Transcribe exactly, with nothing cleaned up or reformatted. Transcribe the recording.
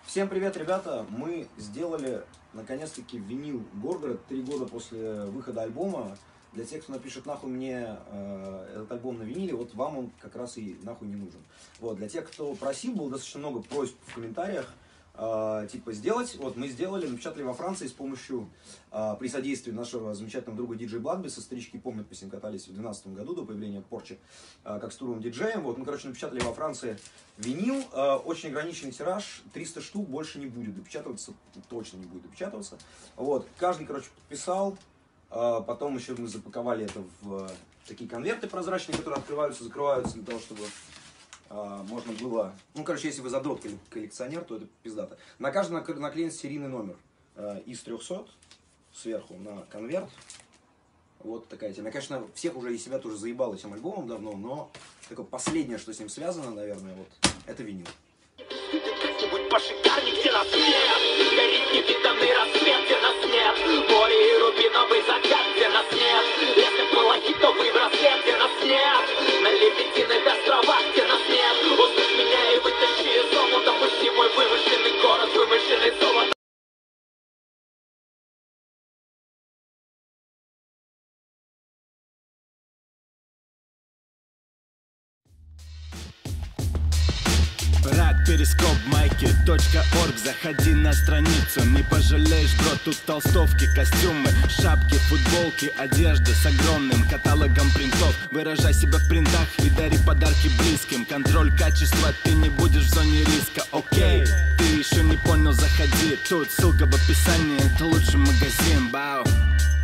Всем привет, ребята! Мы сделали наконец-таки винил Горгород три года после выхода альбома. Для тех, кто напишет нахуй мне э, этот альбом на виниле, вот вам он как раз и нахуй не нужен. Вот, для тех, кто просил, было достаточно много просьб в комментариях, э, типа сделать. Вот мы сделали, напечатали во Франции с помощью, э, при содействии нашего замечательного друга диджей Бладбиса. Старички помнят, мы с ним катались в две тысячи двенадцатом году до появления Порчи, э, как с туровым диджеем. Вот мы, короче, напечатали во Франции винил, э, очень ограниченный тираж, триста штук, больше не будет допечатываться, точно не будет допечатываться. Вот, каждый, короче, подписал. Потом еще мы запаковали это в такие конверты прозрачные, которые открываются, закрываются, для того, чтобы э, можно было... Ну, короче, если вы задрот коллекционер, то это пиздато. На каждом наклеен серийный номер э, из трехсот сверху на конверт. Вот такая тема. Я, конечно, всех уже и себя тоже заебал этим альбомом давно, но такое последнее, что с ним связано, наверное, вот, это винил. Как-нибудь пошикарней, где нас нет. Горит невиданный рассвет, где нас нет. Море и рубиновый закат, где нас нет. Лес как малахитовый браслет, где нас нет. На лебединых островах, где нас нет. Услышь меня и вытащи из дома. Допусти мой вымышленный город, вымышленный золото. Рад перископ майки точка орг. Заходи на страницу, не пожалеешь, бро. Тут толстовки, костюмы, шапки, футболки, одежда с огромным каталогом принтов. Выражай себя в принтах и дари подарки близким. Контроль качества, ты не будешь в зоне риска, окей. Ты еще не понял, заходи. Тут ссылка в описании, это лучший магазин, бау.